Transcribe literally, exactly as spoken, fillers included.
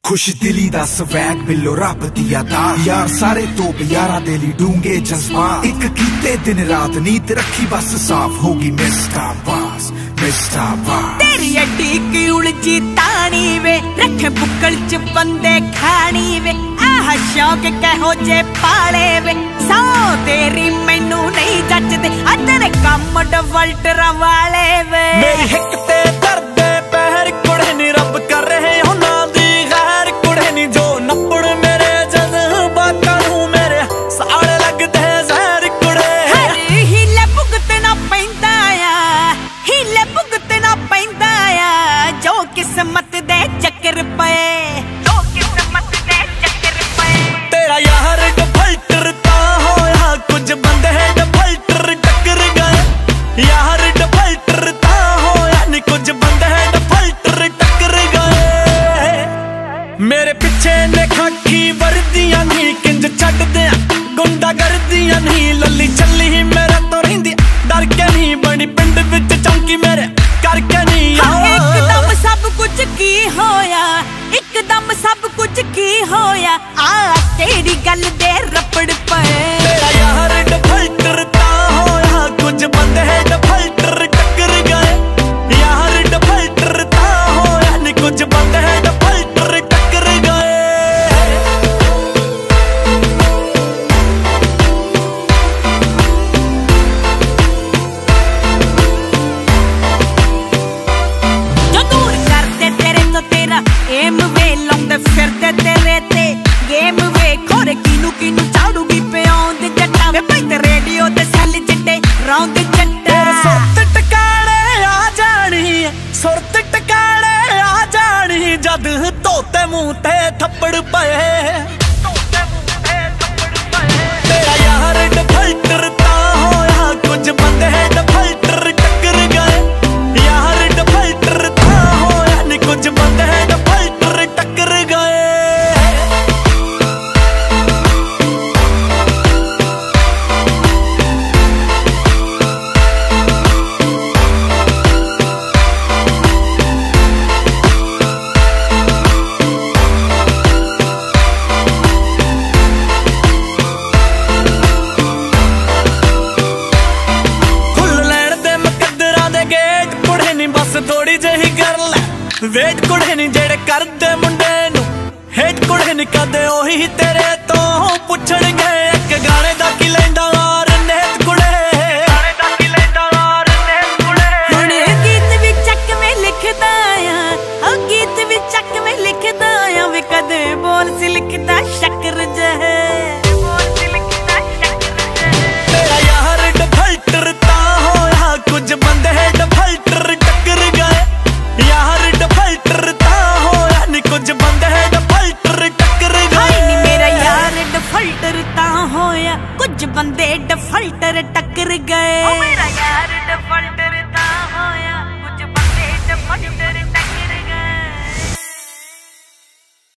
खुश दिली दा स्वैग बिलो रब दी अदा यार सारे तोप यारा दे ली डूंगे जज्बात एक कीते दिन रात नीत रखी बस साफ होगी मिस्टर बास मिस्टर बास तेरी अड्डी की उलझी तानी वे रखे बुक्कल च बंदे खानी वे आह शौक कहो जे पाले वे सौ तेरी मैनू नहीं जचदे आ तेरे कम डवल्टर वाले वे मेरी हिक ते दर्द पैर कुड़े नी रब कर रहे हो ना दी गैर कुड़े नी जो नपड़ मेरे जज्बातां नू मेरे साले लगदे जहर कुड़े हीले भुगतना पैंदा आ हीले भुगतना पैंदा आ जो किस्मत दे चक्कर पए जो किस्मत दे चक्कर पए तेरा यार डफल्टर तां होया कुछ बंदे डफल्टर टक्कर गए यार डफल्टर तां होया नी कुछ बंदे डफल्टर टक्कर गए मेरे पिछे ने खाकी वर्दियां नी किंज छड्ड दियां गुंडा गर्दियां नी लल्ली चली मेरे तो रहिंदी डर के नी बनी पिंड विच चौंकी मेरे करके नी एकदम सब कुछ की होया एकदम सब कुछ की होया आ तेरी गल दे रपड़ पए तेरा यार डफल्टर तां होया कुछ बंदे डफल्टर टक्कर गए यार डफल्टर तां होया नी कुछ बंदे डफल्टर टक्कर गए जो दूर करते तेरे तो तेरा एम वे लाउंदे फिरदे तेरे ते गेम वे खोरे किनू किनू चाड़ूगी पियाउंद जट्टा वे भाई ते रेडियो ते सैल चिट्टे रौंद जट्टा सुरत टकाने आ जानी सुरत टकाने आ जानी जद तोते मुंह ते थप्पड़ पए तेरा यार डफल्टर तां होया कुछ बंदे डफल्टर टक्कर गए यार डफल्टर तां होया नी कुछ बंदे डफल्टर टक्कर गए थोड़ी जही कर ले वेट कुड़े नी जेड़े कर दे मुंडे नू हेट कुड़े नी कदे ओही तेरे तो पुछण गए एक गाने दा की लैंदा वार नेत कुड़े गाने दा की लैंदा वार नेत कुड़े हुण गीत भी चक में लिखदा आ ओ गीत भी चक में लिखदा आ वे कदे बोल सी लिखदा शक्कर जहे बोल सी लिखदा शक्कर जहे तेरा यार डफल्टर तां होया कुछ बंदे डफल्टर टक्कर गए यार डफल्टर तां होया नी कुछ बंदे डफल्टर टक्कर गए नी मेरा यार डफल्टर तां होया कुछ बंदे डफल्टर टक्कर गए ओ मेरा यार डफल्टर तां होया कुछ बंदे डफल्टर टक्कर